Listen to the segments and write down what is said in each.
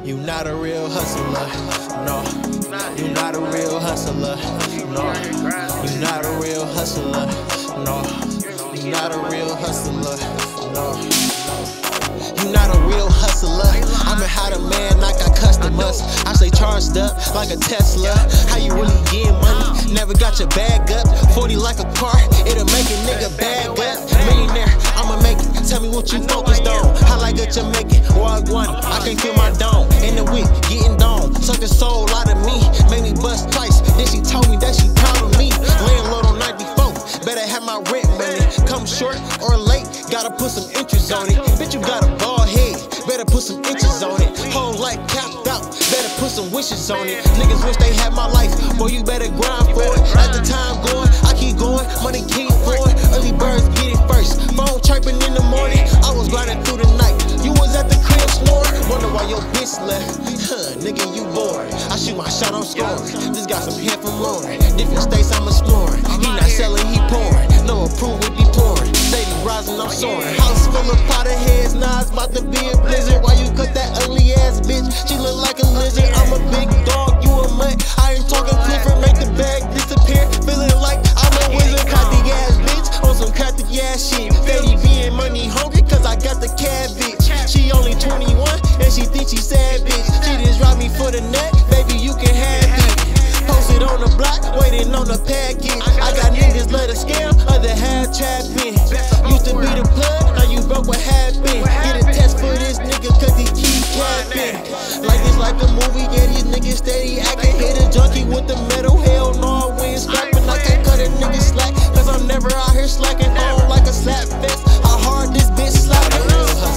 You not a real hustler, no. You not a real hustler, no. You not a real hustler, no. You not a real hustler, no. You not a real hustler. I'm a how the man, I got customers. I stay charged up like a Tesla. How you really get money? Never got your bag up. 40 like a car, it'll make a nigga bag up. Millionaire, I'ma make it. Tell me what you focused on. How like a Jamaican, walk one. I can't feel my dome. In the week, getting dome. Suck the soul out of me. Made me bust twice. Then she told me that she proud of me. Landlord on 94. Better have my rent money. Come short or late, gotta put some interest on it. Bitch, you got a bald head, better put some inches on it. Whole life capped out, better put some wishes on it. Niggas wish they had my life, boy, you better grind for it. At the time going, I keep going, money keep flowing. Early birds get it first, phone chirping in the morning. I was grinding through the night, you was at the crib snoring. Wonder why your bitch left, nigga, you bored. I shoot my shot, I'm scoring. Just got some hair from Lauren. Different states I'm exploring. He not selling, he pouring. No approval, be pouring. Steady rising, I'm soaring. House full of powder heads, now it's about to be a blizzard. Why you cut that ugly ass bitch? She look like a lizard. I'm a big dog, you a mutt. I ain't talking Clifford, make the bag disappear. Feeling like I'm a wizard. Cocky ass bitch on some cocky ass shit. Steady being money hungry, cause I got the cabbage. She only 21 and she thinks she savage. She just robbed me for the net, baby, you can have it. Posted on the block, waiting on the package. I got niggas let a scam, other half trapping. Used to be the plug, now you broke, what happened? Get a test for this nigga, cause he keep capping. Like it's like a movie, yeah, these niggas steady acting. Hit a junkie with the metal, hell no, we ain't scrapping. I can't cut a nigga slack, cause I'm never out here slacking. On like a slap fest, how hard this bitch slapping.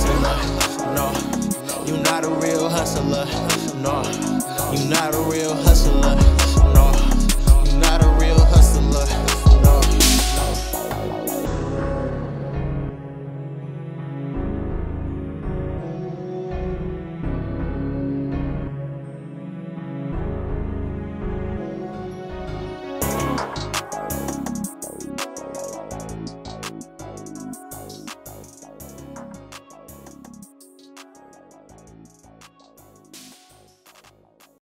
No, you not a real hustler, no. You not a real hustler, no. You not a real hustler.